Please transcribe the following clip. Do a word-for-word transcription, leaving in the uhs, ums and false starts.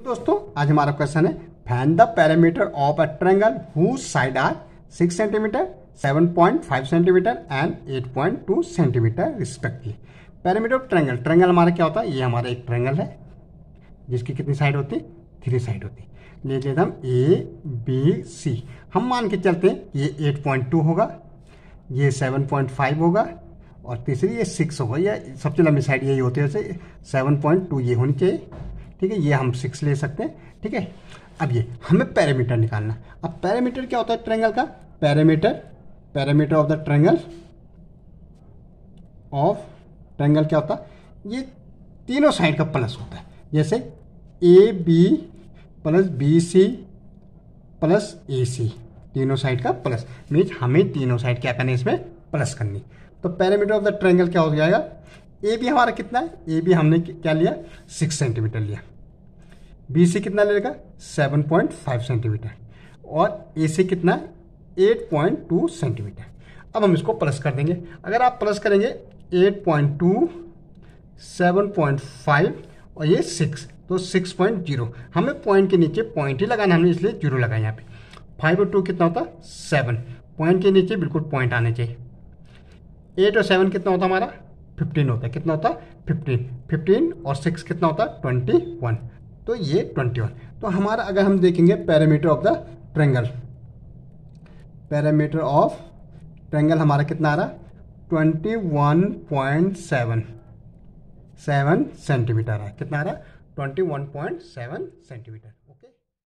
दोस्तों आज हमारा क्वेश्चन है find the parameter of a triangle whose sides are six centimetre, seven point five centimetre and eight point two centimetre respectively. Parameter of triangle, triangle हमारा क्या होता है, ये हमारा एक ट्रायंगल है जिसकी कितनी साइड होती है, थ्री साइड होती है। ले लेते हम ए बी सी, हम मान के चलते हैं ये एट पॉइंट टू होगा, ये सेवन पॉइंट फाइव होगा और तीसरी ये सिक्स होगा। या सबसे लंबी साइड यही होती है, जैसे सेवन पॉइंट टू ये होनी चाहिए, ठीक है, ये हम सिक्स ले सकते हैं, ठीक है। अब ये हमें पैरामीटर निकालना। अब पैरामीटर क्या होता है ट्रायंगल का, parameter parameter of the triangle of triangle क्या होता है, ये तीनों साइड का प्लस होता है। जैसे A B plus B C plus A C, तीनों साइड का प्लस मीन्स हमें तीनों साइड क्या करनी है, इसमें प्लस करनी। तो पैरामीटर ऑफ द ट्रायंगल क्या हो जाएगा, ए बी हमारा कितना है, ए बी हमने क्या लिया, सिक्स सेंटीमीटर लिया। बी सी कितना लेगा, सेवन पॉइंट फाइव सेंटीमीटर और ए सी कितना, एट पॉइंट टू सेंटीमीटर। अब हम इसको प्लस कर देंगे। अगर आप प्लस करेंगे eight point two, seven point five और ये सिक्स, तो सिक्स पॉइंट जीरो। हमें पॉइंट के नीचे पॉइंट ही लगाना, हमने इसलिए जीरो लगाया यहाँ पे। फाइव और टू कितना होता, सेवन, पॉइंट के नीचे बिल्कुल पॉइंट आने चाहिए। एट और सेवन कितना होता हमारा, फिफ्टीन होता है। कितना होता है, फिफ्टीन। फिफ्टीन और सिक्स कितना होता है, ट्वेंटी वन। तो ये ट्वेंटी वन। तो हमारा अगर हम देखेंगे parameter of the triangle, parameter of triangle हमारा कितना आ रहा, twenty one point seven seven centimetre है। कितना आ रहा, twenty one point seven centimetre.